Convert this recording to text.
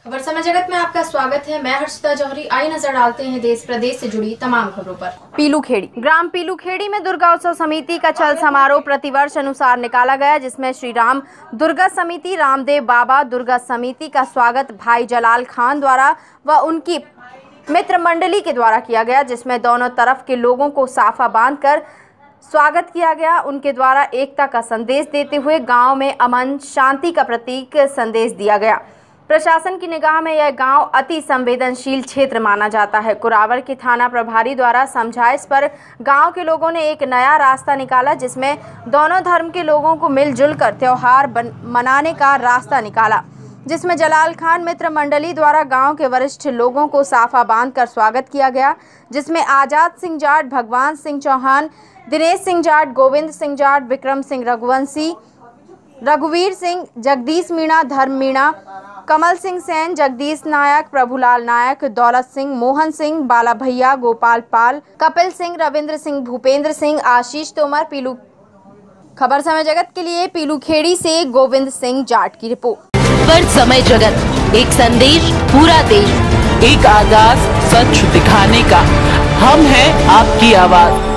खबर समय जगत में आपका स्वागत है। मैं हर्षिता जौहरी। आई नजर डालते हैं देश प्रदेश से जुड़ी तमाम खबरों पर। पीलूखेड़ी ग्राम पीलूखेड़ी में दुर्गा उत्सव समिति का चल समारोह प्रतिवर्ष अनुसार निकाला गया, जिसमें श्री राम दुर्गा समिति, रामदेव बाबा दुर्गा समिति का स्वागत भाई जलाल खान द्वारा व उनकी मित्र मंडली के द्वारा किया गया, जिसमें दोनों तरफ के लोगों को साफा बांधकर स्वागत किया गया। उनके द्वारा एकता का संदेश देते हुए गांव में अमन शांति का प्रतीक संदेश दिया गया। प्रशासन की निगाह में यह गांव अति संवेदनशील क्षेत्र माना जाता है। कुरावर के थाना प्रभारी द्वारा समझाइश पर गांव के लोगों ने एक नया रास्ता निकाला, जिसमें दोनों धर्म के लोगों को मिलजुल कर त्योहार मनाने का रास्ता निकाला, जिसमें जलाल खान मित्र मंडली द्वारा गांव के वरिष्ठ लोगों को साफा बांधकर स्वागत किया गया, जिसमें आजाद सिंह जाट, भगवान सिंह चौहान, दिनेश सिंह जाट, गोविंद सिंह जाट, विक्रम सिंह रघुवंशी, रघुवीर सिंह, जगदीश मीणा, धर्म मीणा, कमल सिंह सेन, जगदीश नायक, प्रभुलाल नायक, दौलत सिंह, मोहन सिंह, बाला भैया, गोपाल पाल, कपिल सिंह, रविंद्र सिंह, भूपेंद्र सिंह, आशीष तोमर। खबर समय जगत के लिए पीलूखेड़ी से गोविंद सिंह जाट की रिपोर्ट। खबर समय जगत, एक संदेश पूरा देश, एक आगाज सच दिखाने का। हम हैं आपकी आवाज।